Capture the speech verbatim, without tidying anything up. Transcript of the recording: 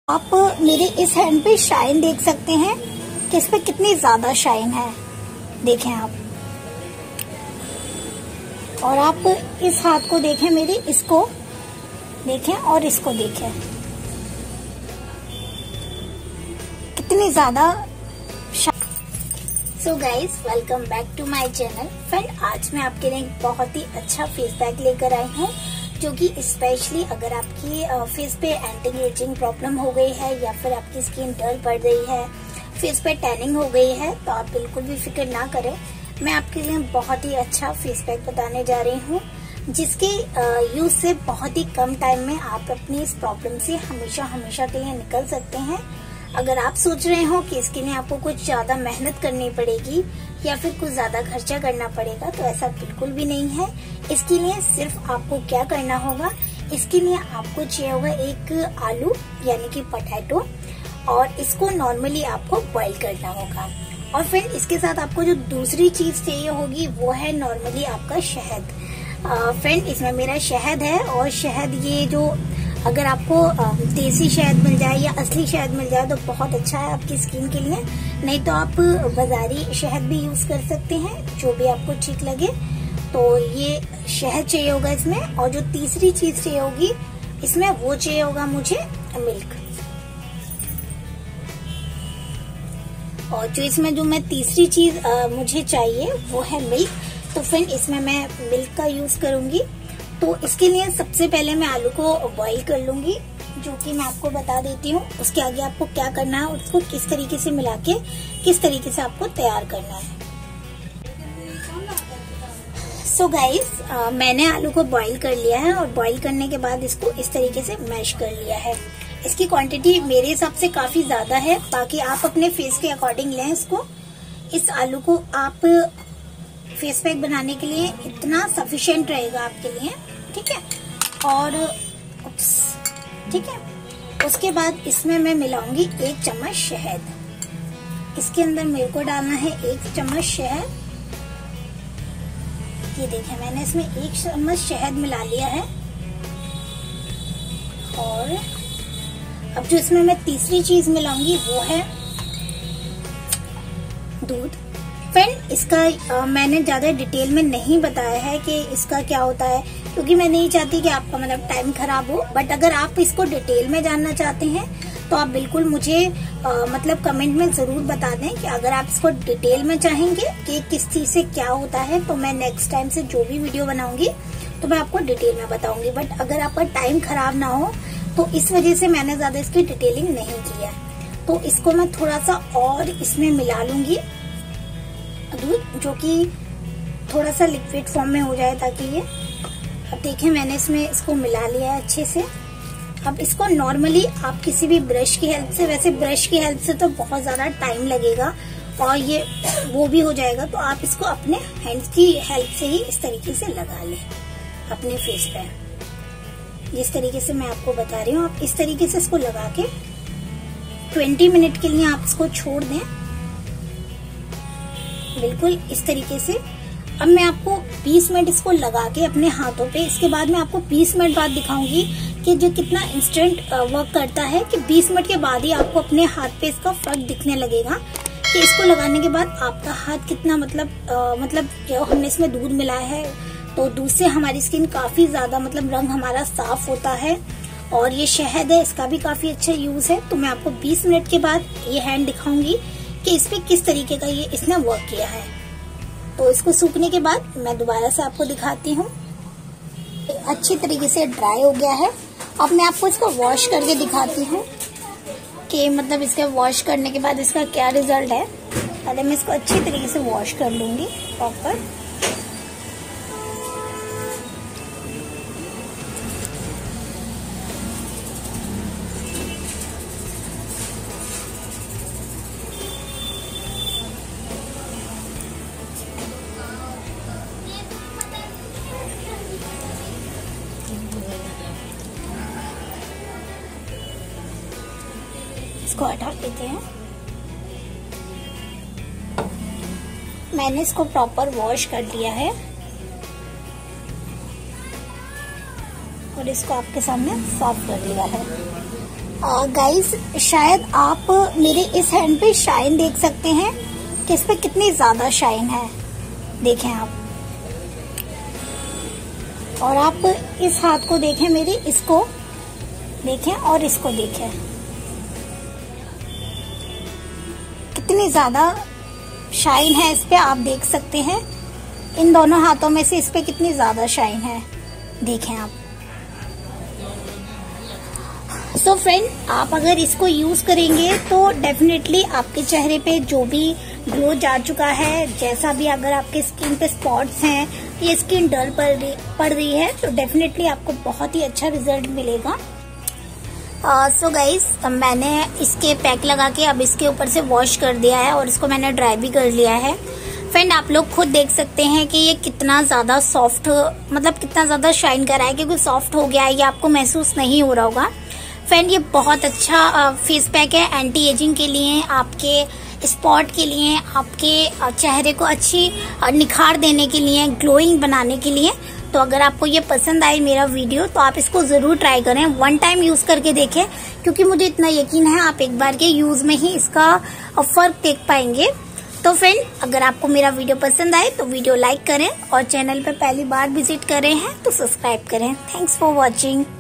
आप मेरे इस हैंड पे शाइन देख सकते हैं कि इस पे कितनी ज्यादा शाइन है, देखें आप। और आप इस हाथ को देखें मेरे, इसको देखें और इसको देखें, कितनी ज्यादा। So guys, welcome back to my channel. Friend, आज मैं आपके लिए एक बहुत ही अच्छा फेस पैक लेकर आई हूँ, जो कि स्पेशली अगर आपकी फेस पे एंटी एजिंग प्रॉब्लम हो गई है या फिर आपकी स्किन डल पड़ रही है, फेस पे टैनिंग हो गई है, तो आप बिल्कुल भी फिक्र ना करें। मैं आपके लिए बहुत ही अच्छा फेस पैक बताने जा रही हूँ, जिसके यूज से बहुत ही कम टाइम में आप अपनी इस प्रॉब्लम से हमेशा हमेशा के लिए निकल सकते हैं। अगर आप सोच रहे हो कि इसके लिए आपको कुछ ज्यादा मेहनत करनी पड़ेगी या फिर कुछ ज्यादा खर्चा करना पड़ेगा, तो ऐसा बिल्कुल भी नहीं है। इसके लिए सिर्फ आपको क्या करना होगा, इसके लिए आपको चाहिए होगा एक आलू यानी कि पोटैटो, और इसको नॉर्मली आपको बॉईल करना होगा। और फिर इसके साथ आपको जो दूसरी चीज चाहिए होगी वो है नॉर्मली आपका शहद। फ्रेंड, इसमें मेरा शहद है, और शहद ये जो अगर आपको देसी शहद मिल जाए या असली शहद मिल जाए तो बहुत अच्छा है आपकी स्किन के लिए, नहीं तो आप बाजारी शहद भी यूज कर सकते हैं, जो भी आपको ठीक लगे। तो ये शहद चाहिए होगा इसमें, और जो तीसरी चीज चाहिए होगी इसमें वो चाहिए होगा मुझे मिल्क। और जो इसमें जो मैं तीसरी चीज आ, मुझे चाहिए वो है मिल्क। तो फ्रेंड, इसमें मैं मिल्क का यूज करूंगी। तो इसके लिए सबसे पहले मैं आलू को बॉईल कर लूंगी, जो कि मैं आपको बता देती हूँ। उसके आगे आपको क्या करना है, उसको किस तरीके से मिला के किस तरीके से आपको तैयार करना है। सो गाइस, मैंने आलू को बॉईल कर लिया है, और बॉईल करने के बाद इसको इस तरीके से मैश कर लिया है। इसकी क्वांटिटी मेरे हिसाब से काफी ज्यादा है, बाकी आप अपने फेस के अकॉर्डिंग लें इसको। इस आलू को आप फेस पैक बनाने के लिए इतना सफिशिएंट रहेगा आपके लिए, ठीक है। और उप्स, ठीक है। उसके बाद इसमें मैं मिलाऊंगी एक चम्मच शहद। इसके अंदर मेरे को डालना है एक चम्मच शहद। ये देखें, मैंने इसमें एक चम्मच शहद मिला लिया है। और अब जो इसमें मैं तीसरी चीज मिलाऊंगी वो है दूध। फ्रेंड, इसका आ, मैंने ज्यादा डिटेल में नहीं बताया है कि इसका क्या होता है, क्योंकि मैं नहीं चाहती कि आपका मतलब टाइम खराब हो। बट अगर आप इसको डिटेल में जानना चाहते हैं तो आप बिल्कुल मुझे आ, मतलब कमेंट में जरूर बता दें कि अगर आप इसको डिटेल में चाहेंगे कि किस चीज से क्या होता है, तो मैं नेक्स्ट टाइम से जो भी वीडियो बनाऊंगी तो मैं आपको डिटेल में बताऊंगी। बट अगर आपका टाइम खराब ना हो तो इस वजह से मैंने ज्यादा इसकी डिटेलिंग नहीं किया। तो इसको मैं थोड़ा सा और इसमें मिला लूंगी दूध, जो कि थोड़ा सा लिक्विड फॉर्म में हो जाए, ताकि ये, अब देखिए मैंने इसमें इसको मिला लिया है अच्छे से। अब इसको नॉर्मली आप किसी भी ब्रश की हेल्प से, वैसे ब्रश की हेल्प से तो बहुत ज्यादा टाइम लगेगा और ये वो भी हो जाएगा, तो आप इसको अपने हैंड्स की हेल्प से ही इस तरीके से लगा लें अपने फेस पे। जिस तरीके से मैं आपको बता रही हूँ, आप इस तरीके से इसको लगा के ट्वेंटी मिनट के लिए आप इसको छोड़ दें, बिल्कुल इस तरीके से। अब मैं आपको बीस मिनट इसको लगा के अपने हाथों पे, इसके बाद मैं आपको बीस मिनट बाद दिखाऊंगी कि जो कितना इंस्टेंट वर्क करता है, कि बीस मिनट के बाद ही आपको अपने हाथ पे इसका फर्क दिखने लगेगा कि इसको लगाने के बाद आपका हाथ कितना मतलब आ, मतलब जो हमने इसमें दूध मिलाया है, तो दूध से हमारी स्किन काफी ज्यादा मतलब रंग हमारा साफ होता है। और ये शहद है, इसका भी काफी अच्छा यूज है। तो मैं आपको बीस मिनट के बाद ये हैंड दिखाऊंगी कि इस पे किस तरीके का ये इसने वर्क किया है। तो इसको सूखने के बाद मैं दोबारा से आपको दिखाती हूँ। अच्छी तरीके से ड्राई हो गया है। अब मैं आपको इसको वॉश करके दिखाती हूँ कि मतलब इसका वॉश करने के बाद इसका क्या रिजल्ट है। पहले मैं इसको अच्छी तरीके से वॉश कर लूंगी प्रॉपर। इसको हटा देते हैं। मैंने इसको प्रॉपर वॉश कर लिया है और इसको आपके सामने साफ कर लिया है। गाइस शायद आप मेरे इस हैंड पे शाइन देख सकते हैं कि इस पे कितनी ज्यादा शाइन है, देखें आप। और आप इस हाथ को देखें मेरे, इसको देखें और इसको देखें, कितनी ज्यादा शाइन है इस पे, आप देख सकते हैं। इन दोनों हाथों में से इस पे कितनी ज्यादा शाइन है, देखें आप। सो so फ्रेंड, आप अगर इसको यूज करेंगे तो डेफिनेटली आपके चेहरे पे जो भी ग्लो जा चुका है, जैसा भी अगर आपके स्किन पे स्पॉट्स हैं, ये स्किन डल पड़ रही पड़ रही है, तो डेफिनेटली आपको बहुत ही अच्छा रिजल्ट मिलेगा। सो गाइस, मैंने इसके पैक लगा के अब इसके ऊपर से वॉश कर दिया है और इसको मैंने ड्राई भी कर लिया है। फ्रेंड, आप लोग खुद देख सकते हैं कि ये कितना ज्यादा सॉफ्ट, मतलब कितना ज्यादा शाइन कर रहा है, क्योंकि सॉफ्ट हो गया है, ये आपको महसूस नहीं हो रहा होगा। फ्रेंड, ये बहुत अच्छा फेस पैक है एंटी एजिंग के लिए, आपके स्पॉट के लिए, आपके चेहरे को अच्छी निखार देने के लिए, ग्लोइंग बनाने के लिए। तो अगर आपको ये पसंद आई मेरा वीडियो तो आप इसको जरूर ट्राई करें, वन टाइम यूज करके देखें, क्योंकि मुझे इतना यकीन है आप एक बार के यूज में ही इसका फर्क देख पाएंगे। तो फ्रेंड, अगर आपको मेरा वीडियो पसंद आए तो वीडियो लाइक करें और चैनल पर पहली बार विजिट कर रहे हैं तो सब्सक्राइब करें। Thanks for watching.